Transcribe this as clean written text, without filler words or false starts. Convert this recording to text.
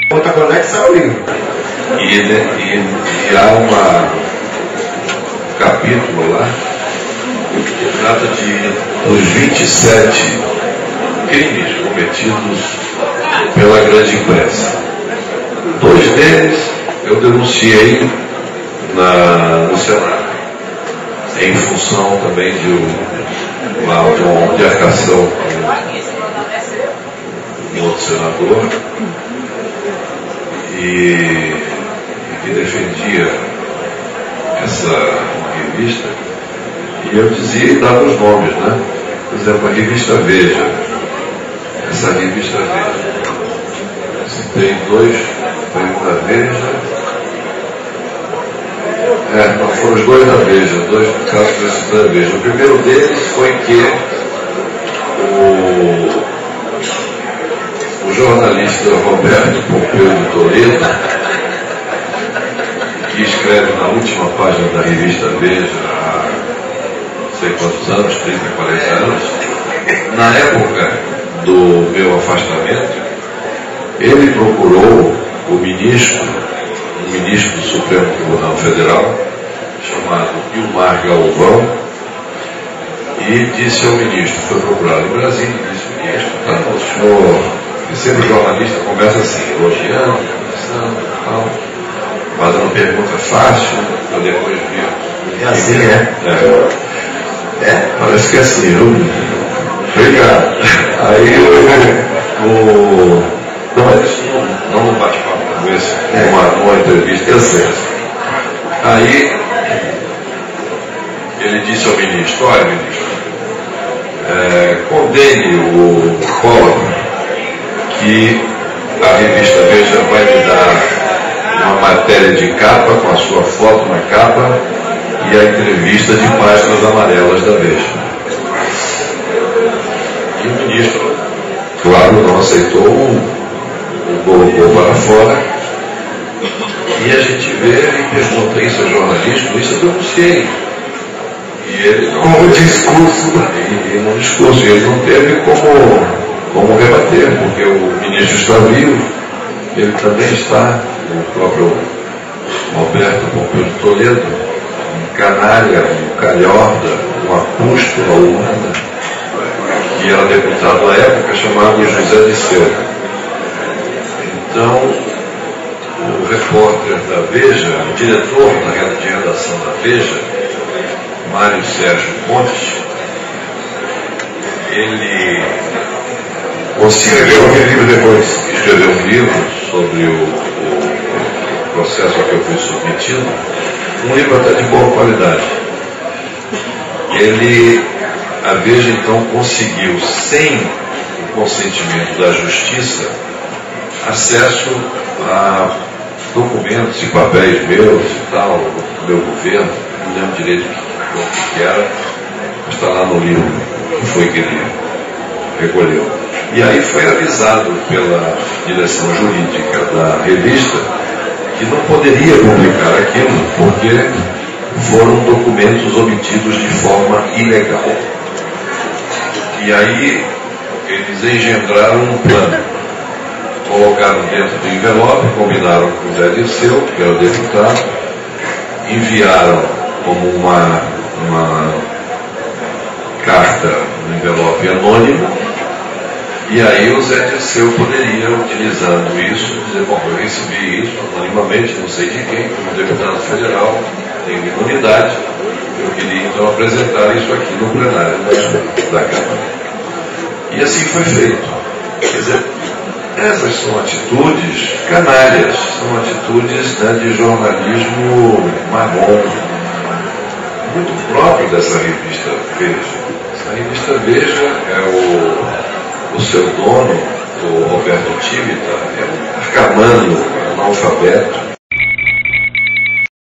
Conta conexa ao livro. E há um capítulo lá que trata dos 27 crimes cometidos pela grande imprensa. 2 deles eu denunciei no Senado, em função também de uma altercação com um outro senador e que defendia essa revista, e eu dizia e dava os nomes, né? Por exemplo, a revista Veja. Essa revista Veja. Citei 2, foi um da Veja. Não, foram os 2 da Veja, 2 casos que eu citei da Veja. O primeiro deles foi que o jornalista Roberto Pompeu de Toledo, que escreve na última página da revista Veja há não sei quantos anos, 30, 40 anos, na época do meu afastamento, ele procurou o ministro do Supremo Tribunal Federal, chamado Gilmar Galvão, e disse ao ministro, foi procurado em Brasília, e disse: ministro, o senhor, e sempre o jornalista começa assim, elogiando, conversando e tal, fazendo pergunta fácil, para depois vir. É assim, né? Parece que é assim, obrigado. Aí não no bate-papo como esse, numa entrevista, eu sei. Aí ele disse ao ministro: olha, ministro, condene o Collor, que a revista Veja vai me dar uma matéria de capa, com a sua foto na capa, e a entrevista de páginas amarelas da Veja. E o ministro, claro, não aceitou, o colocou para fora, e a gente vê e pergunta: isso é jornalismo? Isso eu denunciei. E ele não. Com o discurso. E no discurso, ele não teve como rebater, porque o ministro está vivo, ele também está, o próprio Roberto Pompeu de Toledo, um canalha, um calhorda, uma pústula humana, que era deputado na época, chamado José Disseu. Então, o repórter da Veja, o diretor de redação da Veja, Mário Sérgio Pontes, ele escreveu um livro sobre o processo a que eu fui submetido, um livro até de boa qualidade. A Veja então conseguiu, sem o consentimento da Justiça, acesso a documentos e papéis meus e tal, do meu governo, não lembro direito o que era, mas está lá no livro, que foi que ele recolheu. E aí foi avisado pela direção jurídica da revista que não poderia publicar aquilo, porque foram documentos obtidos de forma ilegal. E aí eles engendraram um plano. Colocaram dentro do envelope, combinaram com o Zé Disseu, que era o deputado, enviaram como uma carta no envelope anônimo, e aí o Zé Disseu poderia, utilizando isso, dizer: bom, eu recebi isso anonimamente, não sei de quem, como deputado federal, tenho imunidade, eu queria então apresentar isso aqui no plenário da Câmara. E assim foi feito. Quer dizer, essas são atitudes canalhas, são atitudes, né, de jornalismo marrom, muito próprio dessa revista Veja. Essa revista Veja o seu dono, o Roberto Tivita, é um arcamano, analfabeto,